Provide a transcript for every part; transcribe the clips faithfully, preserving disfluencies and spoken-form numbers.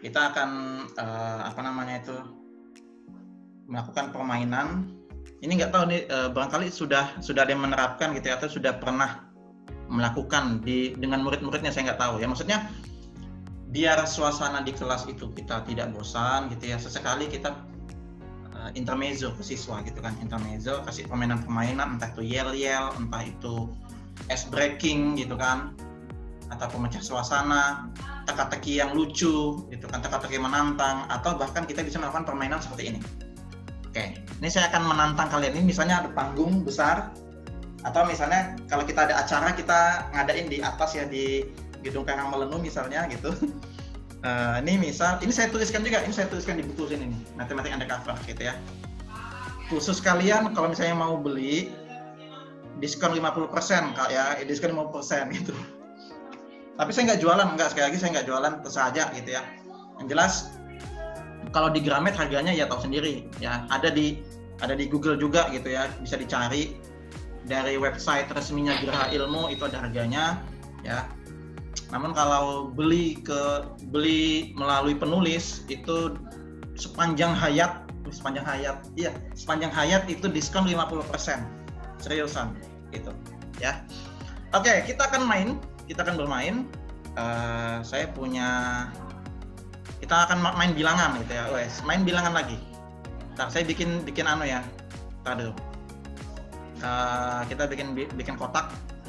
kita akan uh, apa namanya itu melakukan permainan. Ini nggak tahu nih, uh, barangkali sudah sudah ada yang menerapkan gitu ya, atau sudah pernah melakukan di dengan murid-muridnya, saya nggak tahu ya. Maksudnya biar suasana di kelas itu kita tidak bosan gitu ya, sesekali kita uh, intermezzo ke siswa gitu kan, intermezzo kasih permainan-permainan, entah itu yel-yel, entah itu ice breaking gitu kan, atau pemecah suasana, teka-teki yang lucu gitu kan, teka-teki menantang, atau bahkan kita bisa melakukan permainan seperti ini. Oke, ini saya akan menantang kalian. Ini misalnya ada panggung besar, atau misalnya kalau kita ada acara kita ngadain di atas ya, di gedung Karang Melenu misalnya gitu. Uh, ini misal, ini saya tuliskan juga, ini saya tuliskan di buku sini nih, matematik undercover gitu ya. Khusus kalian kalau misalnya mau beli, diskon lima puluh persen kak ya, diskon lima puluh persen gitu. Tapi saya nggak jualan, enggak, sekali lagi saya nggak jualan, terserah aja gitu ya. Yang jelas kalau di Gramet harganya ya tahu sendiri ya, ada di ada di Google juga gitu ya, bisa dicari dari website resminya Geraha Ilmu, itu ada harganya ya. Namun kalau beli ke beli melalui penulis itu sepanjang hayat, sepanjang hayat, iya sepanjang hayat itu diskon lima puluh persen, seriusan gitu ya. Oke, kita akan main, kita akan bermain. Uh, saya punya kita akan main bilangan gitu ya, wes main bilangan lagi. Ntar saya bikin bikin anu ya, ntar dulu. Uh, kita bikin bikin kotak.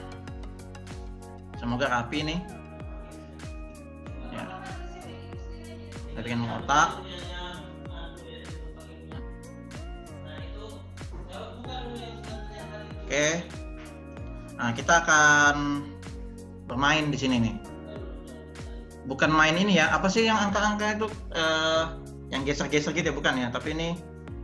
Semoga rapi nih. Ya. Kita bikin kotak. Oke. Nah, kita akan bermain di sini nih. Bukan main ini ya, apa sih yang angka-angka itu uh, yang geser-geser gitu ya, bukan ya, tapi ini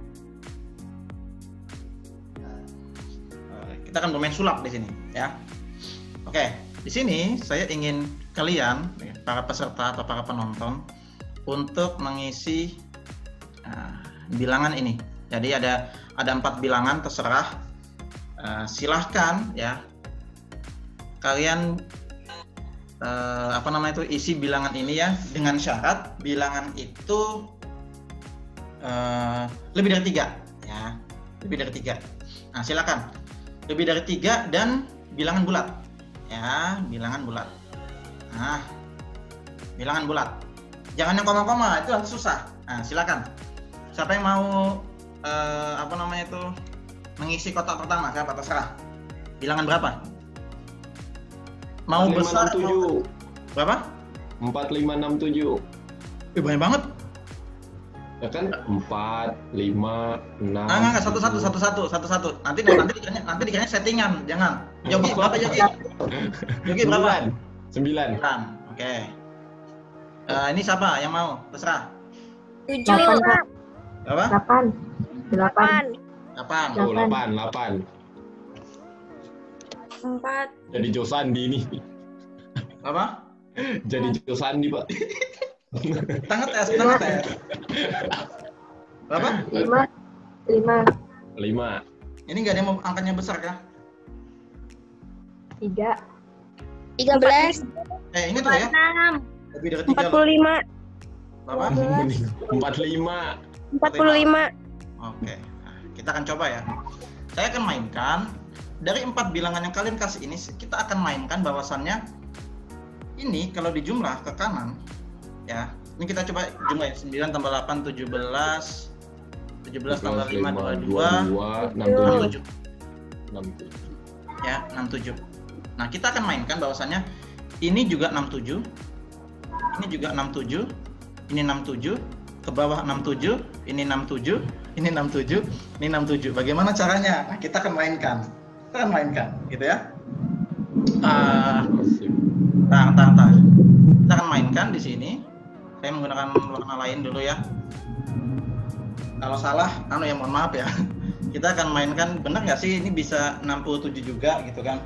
uh, kita akan bermain sulap di sini ya. Oke, di sini saya ingin kalian para peserta atau para penonton untuk mengisi uh, bilangan ini. Jadi ada ada empat bilangan, terserah, uh, silahkan ya kalian Uh, apa namanya itu isi bilangan ini ya, dengan syarat bilangan itu uh, lebih dari tiga ya, lebih dari tiga. Nah silakan lebih dari tiga dan bilangan bulat ya, bilangan bulat. Nah bilangan bulat, jangan yang koma-koma, itu susah. Nah silakan, siapa yang mau uh, apa namanya itu mengisi kotak pertama, siapa, terserah. Bilangan berapa? Mau besar mau... berapa? empat lima enam tujuh. Eh, banyak banget. Ya kan empat lima enam. Ah, enggak, satu satu satu satu satu satu. Nanti nanti dikiranya nanti dikiranya settingan, jangan. Yogi berapa Yogi? Yogi berapa? sembilan. sembilan. Oke. Uh, ini siapa yang mau? Terserah. tujuh. Berapa? delapan. delapan. delapan. Oh, delapan, delapan. empat. Jadi Josandi nih. Apa? Jadi Josandi, Pak. Tangan tes, tangan tes. Berapa? lima. lima. lima. Ini nggak ada yang mau angkanya besar kah? tiga. tiga belas. Eh, ingat loh ya. enam. Lebih dari tiga. empat puluh lima. Berapa? empat puluh lima. empat puluh lima. Oke. Nah, kita akan coba ya. Saya akan mainkan dari empat bilangan yang kalian kasih ini, kita akan mainkan bahwasannya ini kalau dijumlah ke kanan ya. Ini kita coba jumlah ya, sembilan tambah delapan, tujuh belas, tujuh belas tambah lima, dua puluh dua, enam puluh tujuh. enam puluh tujuh. Ya, enam puluh tujuh. Nah, kita akan mainkan bahwasannya ini juga enam puluh tujuh. Ini juga enam puluh tujuh. Ini enam puluh tujuh, ke bawah enam puluh tujuh, ini enam puluh tujuh, ini enam puluh tujuh, ini enam puluh tujuh. Bagaimana caranya? Nah, kita akan mainkan. Kita akan mainkan, gitu ya. Uh, tang, tang, tang. Kita akan mainkan di sini. Saya menggunakan warna lain dulu ya. Kalau salah, anu ya mohon maaf ya. Kita akan mainkan, benar nggak sih ini bisa enam puluh tujuh juga gitu kan?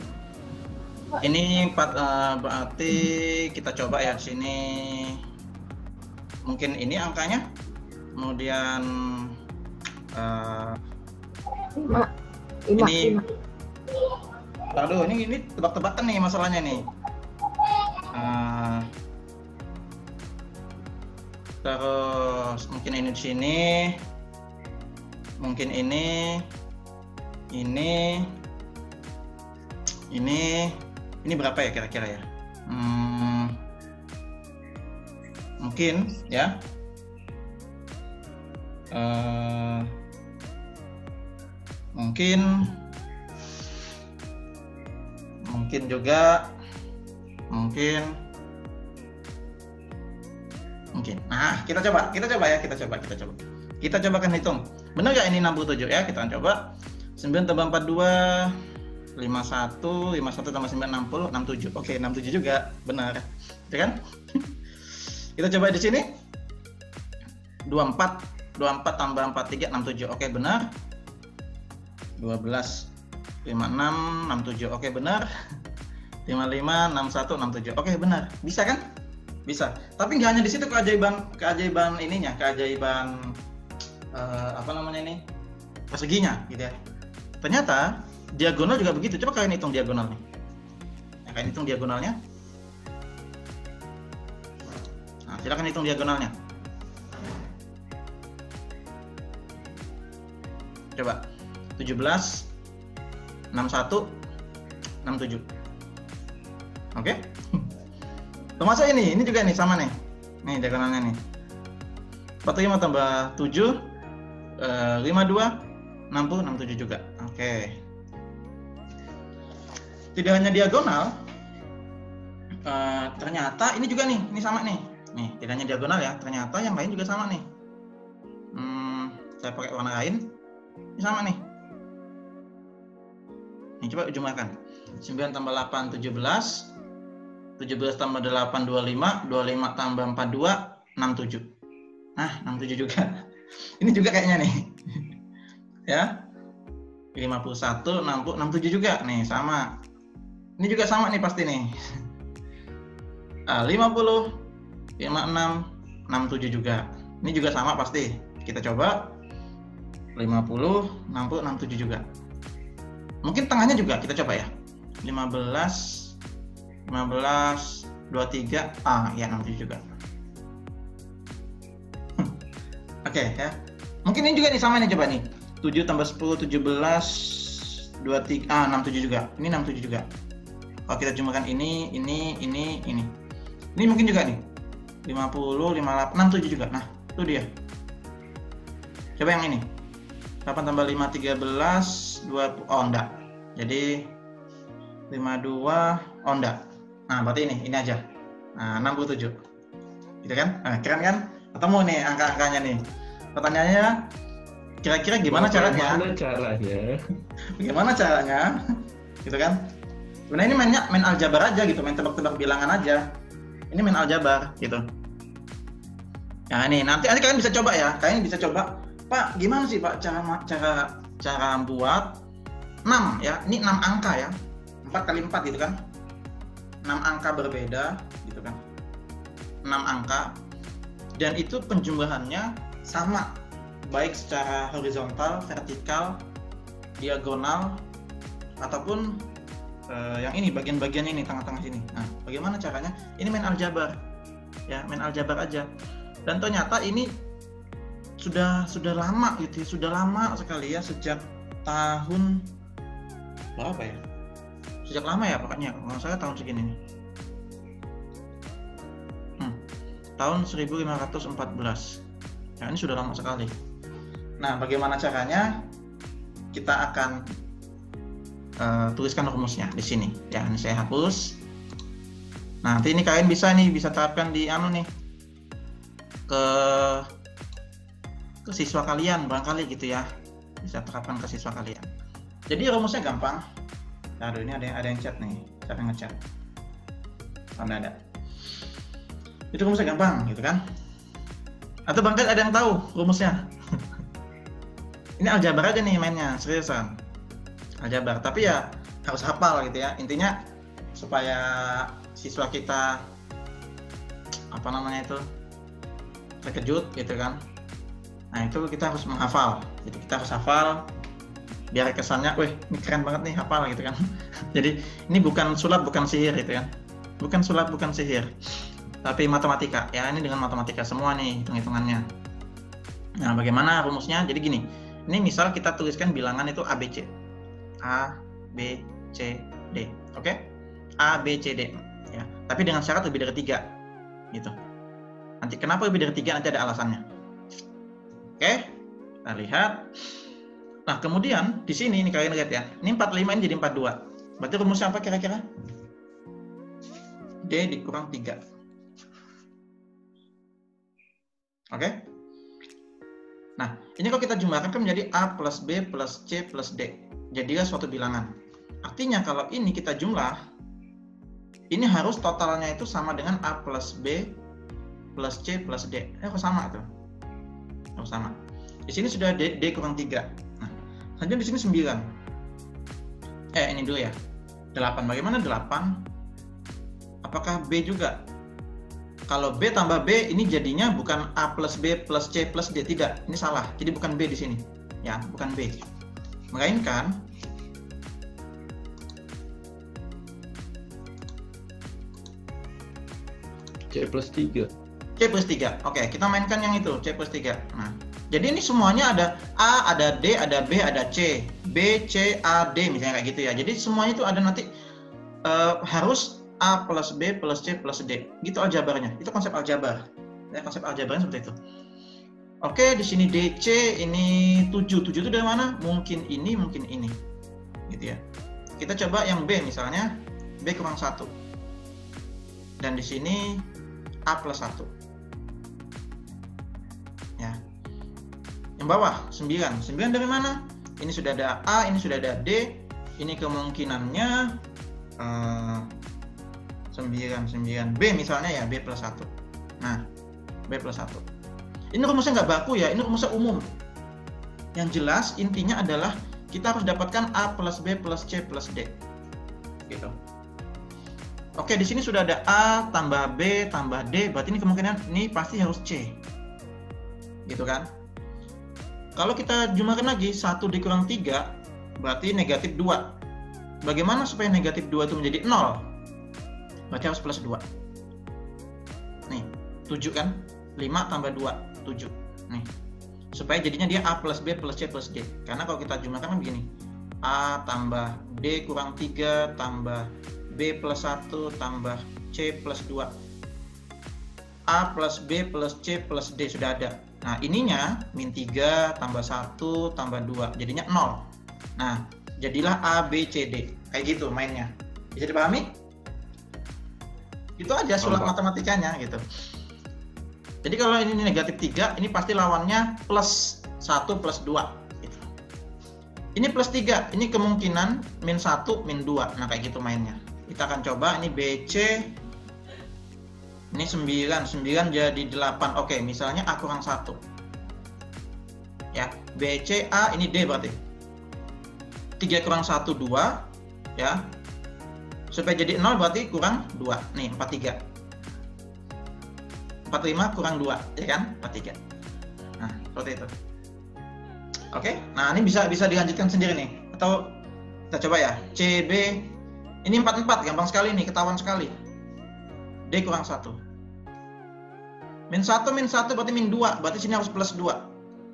Ini empat, uh, berarti kita coba ya sini. Mungkin ini angkanya. Kemudian uh, lima. lima. ini lima. aduh ini ini tebak-tebakan nih masalahnya nih. Uh, Terus mungkin ini di sini, mungkin ini, ini, ini, ini berapa ya kira-kira ya? Hmm, mungkin ya. Uh, mungkin, mungkin juga, mungkin. Mungkin. Nah, kita coba, kita coba ya, kita coba, kita coba. Kita coba kan hitung. Benar nggak ini enam puluh tujuh ya? Kita coba. sembilan tambah empat puluh dua, lima puluh satu, lima puluh satu tambah sembilan, enam puluh, enam puluh tujuh. Oke, enam puluh tujuh juga. Benar. Ya kan? Kita coba di sini. dua puluh empat, dua puluh empat tambah empat puluh tiga, enam puluh tujuh. Oke, benar. dua belas, lima puluh enam, enam puluh tujuh. Oke, benar. lima puluh lima, enam puluh satu, enam puluh tujuh. Oke, benar. Bisa kan? Bisa. Tapi nggak hanya di situ keajaiban keajaiban ininya, keajaiban uh, apa namanya ini? Perseginya gitu ya. Ternyata diagonal juga begitu. Coba kalian hitung diagonalnya. Nah, kalian hitung diagonalnya. Nah, silakan hitung diagonalnya. Coba. tujuh belas, enam puluh satu, enam puluh tujuh. Oke? Termasuk ini, ini juga nih sama nih. Nih diagonalnya nih. empat puluh lima tambah tujuh, eh, lima puluh dua, enam puluh, enam puluh tujuh juga. Oke. Tidak hanya diagonal, eh, ternyata ini juga nih, ini sama nih. Nih, tidak hanya diagonal ya, ternyata yang lain juga sama nih. Hmm, saya pakai warna lain. Ini sama nih. Nih coba jumlahkan. sembilan tambah delapan, tujuh belas. tujuh belas tambah delapan, dua puluh lima. dua puluh lima tambah empat puluh dua, enam puluh tujuh. Nah, enam puluh tujuh juga. Ini juga kayaknya nih. Ya. lima puluh satu, enam puluh, enam puluh tujuh juga. Nih, sama. Ini juga sama nih pasti nih. Ah, lima puluh, lima puluh enam, enam puluh tujuh juga. Ini juga sama pasti. Kita coba. lima puluh, enam puluh, enam puluh tujuh juga. Mungkin tengahnya juga kita coba ya. lima belas, lima belas, dua puluh tiga, ah ya enam puluh tujuh juga. Oke okay, ya. Mungkin ini juga nih sama nih coba nih. tujuh tambah sepuluh, tujuh belas, dua puluh tiga, ah enam puluh tujuh juga. Ini enam puluh tujuh juga. Kalau kita jumlahkan ini, ini, ini, ini. Ini mungkin juga nih. lima puluh, lima puluh delapan, enam puluh tujuh juga. Nah, itu dia. Coba yang ini. delapan tambah lima, tiga belas, dua puluh, oh enggak. Jadi lima puluh dua, oh enggak. Nah, berarti ini, ini aja. Nah, enam puluh tujuh. Gitu kan? Nah, keren kan? Ketemu nih angka-angkanya nih. Pertanyaannya, kira-kira gimana caranya? Gimana caranya? Gimana caranya? Gitu kan? Sebenarnya ini mainnya main aljabar aja gitu, main tebak-tebak bilangan aja. Ini main aljabar gitu. Nah, ini nanti nanti kalian bisa coba ya. Kalian bisa coba, Pak, gimana sih Pak cara cara cara buat enam ya? Ini enam angka ya. empat kali empat gitu kan? enam angka berbeda gitu kan. enam angka dan itu penjumlahannya sama baik secara horizontal, vertikal, diagonal ataupun uh, yang ini bagian-bagian ini tengah-tengah sini. Nah, bagaimana caranya? Ini main aljabar. Ya, main aljabar aja. Dan ternyata ini sudah sudah lama gitu ya, sudah lama sekali ya sejak tahun berapa ya? Sejak lama ya pokoknya, kalau saya tahun segini nih. Hmm, tahun seribu lima ratus empat belas. Ya, ini sudah lama sekali. Nah, bagaimana caranya? Kita akan uh, tuliskan rumusnya di sini. Ya, ini saya hapus. Nah, nanti ini kalian bisa nih, bisa terapkan di anu nih ke ke siswa kalian barangkali gitu ya, bisa terapkan ke siswa kalian. Jadi rumusnya gampang. Aduh, ini ada yang ada yang chat nih, siapa yang ngechat? Ada ada. Itu rumusnya gampang gitu kan? Atau barangkali ada yang tahu rumusnya? Ini aljabar aja nih mainnya, seriusan. Aljabar, tapi ya harus hafal gitu ya. Intinya supaya siswa kita apa namanya itu terkejut gitu kan. Nah, itu kita harus menghafal. Jadi kita harus hafal biar kesannya, wih, ini keren banget nih hafal gitu kan. Jadi ini bukan sulap, bukan sihir gitu kan. Bukan sulap, bukan sihir. tapi matematika ya, ini dengan matematika semua nih hitung-hitungannya. Nah, bagaimana rumusnya? Jadi gini, ini misal kita tuliskan bilangan itu A B C, A B C D, oke? Okay? A B C D, ya. Tapi dengan syarat lebih dari tiga, gitu. Nanti kenapa lebih dari tiga? Nanti ada alasannya. Oke, okay? Kita lihat. Nah, kemudian di sini ini kalian lihat ya, ini empat puluh lima ini jadi empat puluh dua. Berarti rumusnya apa kira-kira? D dikurang tiga. Oke? Okay? Nah, ini kalau kita jumlahkan kan menjadi A plus B plus C plus D. Jadilah suatu bilangan. Artinya kalau ini kita jumlah, ini harus totalnya itu sama dengan A plus B plus C plus D. Eh, kok sama tuh? Oh, sama. Di sini sudah D, D kurang tiga. Nah, selanjutnya di sini sembilan. Eh, ini dulu ya. delapan. Bagaimana delapan? Apakah B juga? Kalau B tambah B ini jadinya bukan A plus B plus C plus D, tidak. Ini salah. Jadi bukan B di sini. Ya, bukan B. Melainkan C plus tiga. C plus tiga. Oke, kita mainkan yang itu, C plus tiga. Nah, jadi ini semuanya ada A, ada D, ada B, ada C. B, C, A, D misalnya kayak gitu ya. Jadi semuanya itu ada nanti uh, harus A plus B plus C plus D. Gitu aljabarnya. Itu konsep aljabar. Ya, konsep aljabarnya seperti itu. Oke, di sini D C ini tujuh. tujuh itu dari mana? Mungkin ini, mungkin ini. Gitu ya. Kita coba yang B misalnya, B kurang satu. Dan di sini A plus satu. Ya. Yang bawah sembilan. sembilan dari mana? Ini sudah ada A, ini sudah ada D. Ini kemungkinannya uh, sembilan, sembilan. B misalnya ya, B plus satu. Nah, B plus satu. Ini rumusnya nggak baku ya, ini rumusnya umum. Yang jelas intinya adalah kita harus dapatkan A plus B plus C plus D. Gitu. Oke, di sini sudah ada A tambah B tambah D, berarti ini kemungkinan ini pasti harus C. Gitu kan? Kalau kita jumlahkan lagi, satu dikurang tiga, berarti negatif dua. Bagaimana supaya negatif dua itu menjadi nol? Berarti harus plus dua. Nih, tujuh kan? lima tambah dua, tujuh. Nih, supaya jadinya dia A plus B plus C plus D. Karena kalau kita jumlahkan kan begini. A tambah D kurang tiga tambah B plus satu tambah C plus dua. A plus B plus C plus D sudah ada. Nah, ininya min tiga tambah satu tambah dua. Jadinya nol. Nah, jadilah A, B, C, D. Kayak gitu mainnya. Bisa dipahami? Itu aja sulap matematikanya gitu. Jadi kalau ini negatif tiga, ini pasti lawannya plus satu plus dua. Gitu. Ini plus tiga, ini kemungkinan min satu, min dua. Nah, kayak gitu mainnya. Kita akan coba, ini B C, ini sembilan, sembilan jadi delapan. Oke, misalnya A kurang satu. Ya, B C, A, ini D berarti. tiga kurang satu, dua. Ya. Supaya jadi nol berarti kurang dua. Nih, empat puluh tiga. empat puluh lima kurang dua, ya kan? empat puluh tiga. Nah, seperti itu. Oke, nah ini bisa bisa dilanjutkan sendiri nih. Atau kita coba ya, C B, ini empat puluh empat, gampang sekali nih, ketahuan sekali. D kurang satu. Min satu, min satu berarti min dua, berarti sini harus plus dua.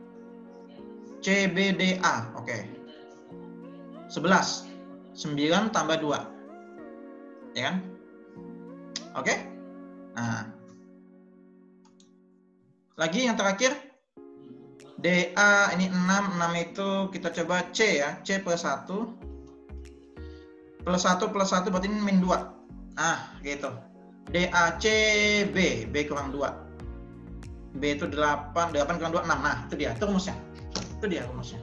C B D A, oke. sebelas. sembilan tambah dua. Ya kan? Oke? Nah. Lagi yang terakhir. D A ini enam, enam itu kita coba C ya, C plus satu. Plus satu plus satu berarti ini min dua. Ah, gitu. D A C B, B kurang dua. B itu delapan, delapan kurang dua, enam. Nah, itu dia, itu rumusnya. Itu dia rumusnya.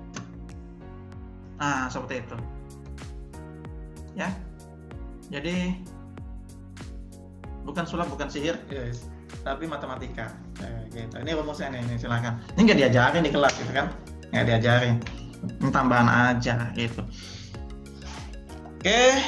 Nah, seperti itu. Ya. Jadi bukan sulap, bukan sihir, yes, tapi matematika. Nah, gitu. Ini rumusnya nih, nih, silakan. Ini nggak diajarin di kelas gitu kan? Nggak diajarin. Ini tambahan aja gitu. Oke.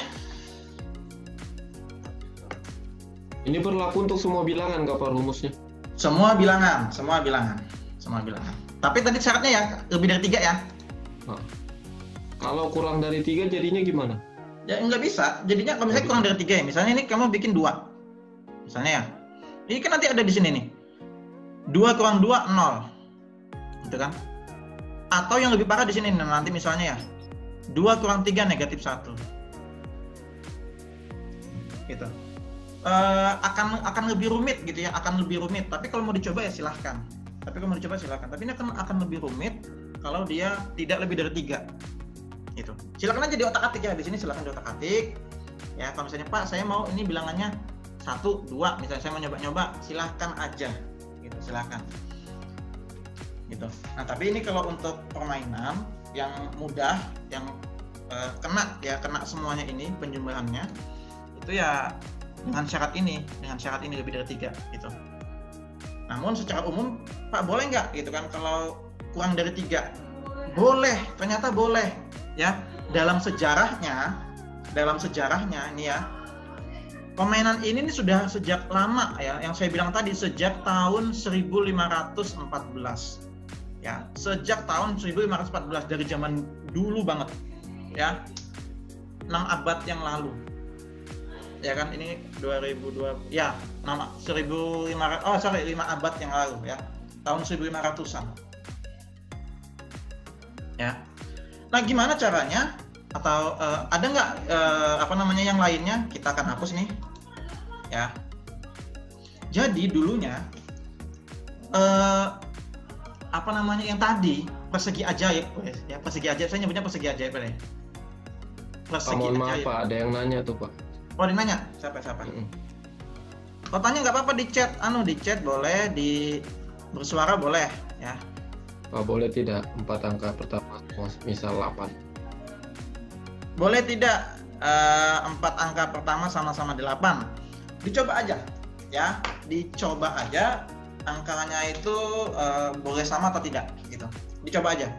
Ini berlaku untuk semua bilangan nggak Pak rumusnya? Semua bilangan, semua bilangan, semua bilangan. Tapi tadi syaratnya ya lebih dari tiga ya. Nah, kalau kurang dari tiga jadinya gimana? Ya nggak bisa. Jadinya kalau misalnya kurang dari tiga ya, misalnya ini kamu bikin dua, misalnya ya. Ini kan nanti ada di sini nih. dua kurang dua, nol. Gitu kan? Atau yang lebih parah di sini nanti misalnya ya. dua kurang tiga negatif satu. Gitu. Uh, akan akan lebih rumit gitu ya, akan lebih rumit. Tapi kalau mau dicoba ya silahkan. Tapi kalau mau dicoba silahkan. Tapi ini akan akan lebih rumit kalau dia tidak lebih dari tiga. Gitu. Silakan aja di otak-atik ya. Di sini silakan di otak-atik. Ya, kalau misalnya Pak, saya mau ini bilangannya satu, dua, misalnya saya mau nyoba-nyoba, silahkan aja. Gitu, silahkan. Gitu. Nah, tapi ini kalau untuk permainan yang mudah, yang uh, kena ya, kena semuanya ini penjumlahannya, itu ya dengan syarat ini, dengan syarat ini lebih dari tiga, gitu. Namun secara umum, Pak boleh nggak, gitu kan, kalau kurang dari tiga? Boleh, ternyata boleh, ya. Dalam sejarahnya, dalam sejarahnya ini ya, permainan ini nih sudah sejak lama ya, yang saya bilang tadi sejak tahun seribu lima ratus empat belas. Ya, sejak tahun seribu lima ratus empat belas, dari zaman dulu banget ya, enam abad yang lalu ya kan, ini dua ribu dua ya, nama seribu lima ratus, oh sorry lima abad yang lalu ya, tahun seribu lima ratusan ya. Nah, gimana caranya, atau uh, ada nggak uh, apa namanya yang lainnya? Kita akan hapus nih ya. Jadi dulunya uh, apa namanya yang tadi persegi ajaib ya, persegi ajaib, saya nyebutnya persegi ajaib ya. Persegi Pak, mohon maaf ajaib. Pak, ada yang nanya tuh Pak. Oh, ada yang nanya? Siapa siapa? Mm-hmm. Kalau tanya nggak apa-apa di chat, anu di chat boleh, di bersuara boleh ya. Pak, boleh tidak empat angka pertama, misal delapan? Boleh tidak uh, empat angka pertama sama-sama delapan? Dicoba aja ya, dicoba aja. Angkanya itu uh, boleh sama atau tidak gitu, dicoba aja.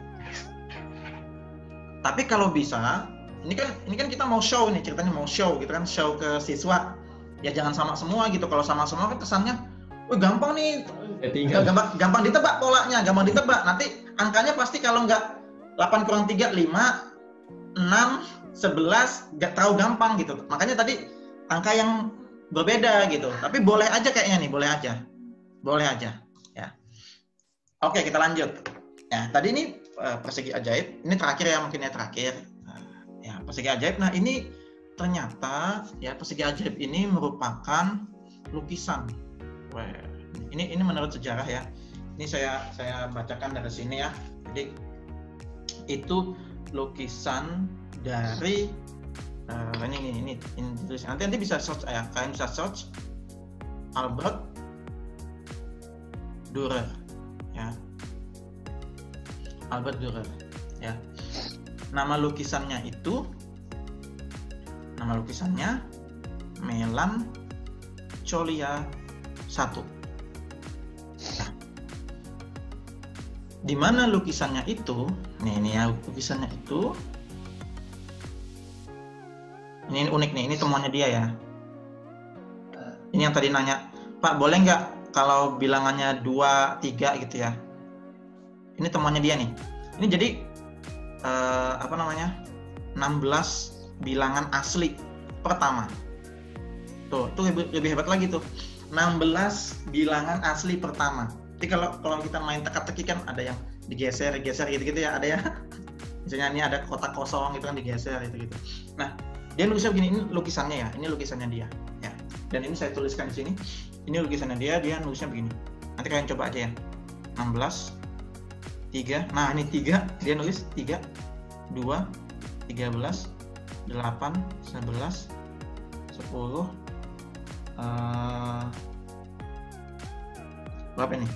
Tapi kalau bisa, ini kan ini kan kita mau show nih, ceritanya mau show gitu kan, show ke siswa ya, jangan sama semua gitu. Kalau sama semua kan kesannya wah gampang nih, Ya, gampang gampang ditebak polanya, gampang ditebak. Nanti angkanya pasti kalau nggak delapan kurang tiga, lima, enam, sebelas, nggak terlalu gampang gitu. Makanya tadi angka yang berbeda gitu. Tapi boleh aja kayaknya nih, boleh aja. Boleh aja ya. Oke, kita lanjut ya. Tadi ini uh, persegi ajaib, ini terakhir ya, mungkin ya terakhir uh, ya, persegi ajaib. Nah, ini ternyata ya, persegi ajaib ini merupakan lukisan. Wah, ini ini menurut sejarah ya, ini saya saya bacakan dari sini ya. Jadi itu lukisan dari uh, ini ini ini, ini nanti nanti bisa search ya, kalian bisa search Albert Dürer ya, Albert Dürer ya. Nama lukisannya itu, nama lukisannya Melancholia satu. Nah, di mana lukisannya itu? Nih, ini ya lukisannya itu. Ini unik nih, ini temuannya dia ya. Ini yang tadi nanya, Pak boleh nggak kalau bilangannya dua, tiga gitu ya. Ini temuannya dia nih. Ini jadi eh, apa namanya? enam belas bilangan asli pertama. Tuh, tuh lebih, lebih hebat lagi tuh. enam belas bilangan asli pertama. Jadi kalau kalau kita main teka-teki kan ada yang digeser, geser gitu-gitu ya, ada ya. Misalnya ini ada kotak kosong gitu kan, digeser gitu-gitu. Nah, dia nulisnya begini, ini lukisannya ya. Ini lukisannya dia ya. Dan ini saya tuliskan di sini. Ini lukisannya dia, dia nulisnya begini. Nanti kalian coba aja ya. enam belas, tiga. Nah, ini tiga, dia nulis tiga, dua, tiga belas, delapan, sebelas, sepuluh, uh, berapa ini?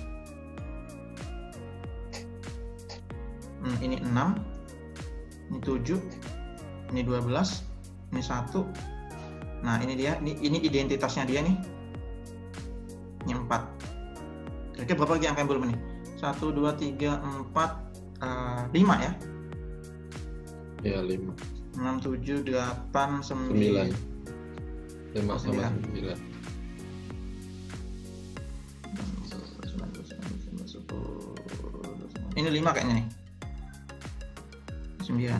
Hmm, ini enam, ini tujuh, ini dua belas, ini satu. Nah, ini dia, ini, ini identitasnya dia nih. Ini empat. Kira-kira berapa lagi angka yang belum ini? satu, dua, tiga, empat, lima ya? Ya, lima. enam, tujuh, delapan, sembilan. lima sama sembilan. Ini lima kayaknya nih. sembilan.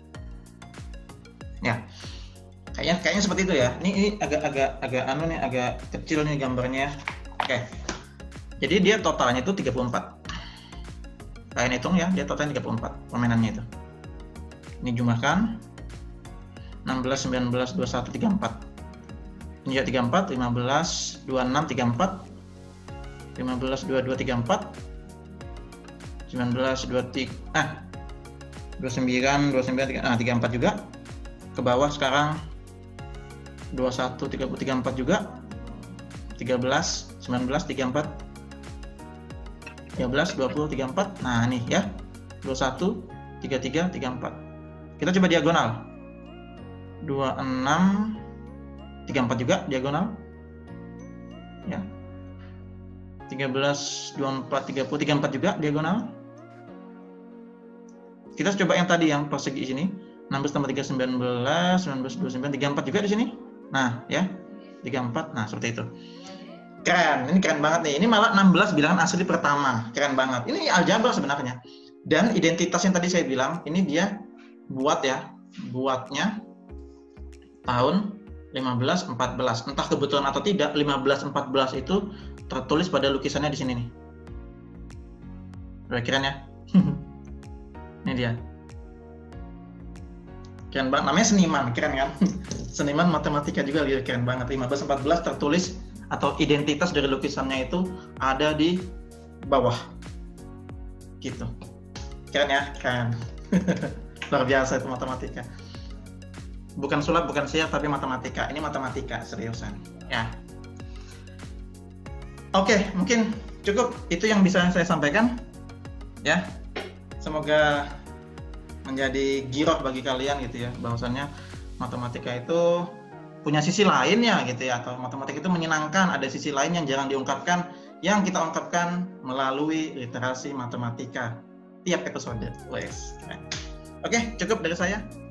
Ya. Kayaknya kayaknya seperti itu ya. Ini ini agak agak agak anu nih, agak kecil nih gambarnya. Oke. Jadi dia totalnya itu tiga puluh empat. Kalian hitung ya, dia totalnya tiga puluh empat permainannya itu. Ini jumlahkan enam belas, sembilan belas, dua puluh satu, tiga puluh empat. Ini juga tiga puluh empat, lima belas, dua puluh enam, tiga puluh empat. lima belas, dua puluh dua, tiga puluh empat. sembilan belas, dua puluh tiga, ah, dua puluh sembilan, dua puluh sembilan, ah, tiga puluh empat juga. Ke bawah sekarang dua puluh satu, tiga puluh, tiga puluh empat juga. tiga belas, sembilan belas, tiga puluh empat. tiga belas, dua puluh, tiga puluh empat. Nah, nih ya. dua puluh satu, tiga puluh tiga, tiga puluh empat. Kita coba diagonal. dua puluh enam, tiga puluh empat juga diagonal. Ya. tiga belas, dua puluh empat, tiga puluh, tiga puluh empat juga diagonal. Kita coba yang tadi yang persegi sini. enam belas tambah tiga, sembilan belas, sembilan belas, dua puluh sembilan, tiga puluh empat juga di sini. Nah, ya. tiga puluh empat. Nah, seperti itu. Keren, ini keren banget nih. Ini malah enam belas bilangan asli pertama. Keren banget. Ini aljabar sebenarnya. Dan identitas yang tadi saya bilang, ini dia buat ya. Buatnya tahun lima belas, empat belas. Entah kebetulan atau tidak, lima belas, empat belas itu tertulis pada lukisannya di sini nih. Udah keren ya? Ini dia. Keren banget. Namanya seniman, keren kan? Seniman matematika juga keren banget. lima belas, empat belas tertulis atau identitas dari lukisannya itu ada di bawah. Gitu. Keren ya? Keren. Luar biasa itu matematika. Bukan sulap, bukan siap, tapi matematika. Ini matematika, seriusan. Ya. Oke, mungkin cukup. Itu yang bisa saya sampaikan. Ya. Semoga menjadi giroh bagi kalian gitu ya. Bahwasannya matematika itu punya sisi lain ya gitu ya. Atau matematika itu menyenangkan. Ada sisi lain yang jarang diungkapkan. Yang kita ungkapkan melalui literasi matematika. Tiap episode. Wes. Oke, cukup dari saya.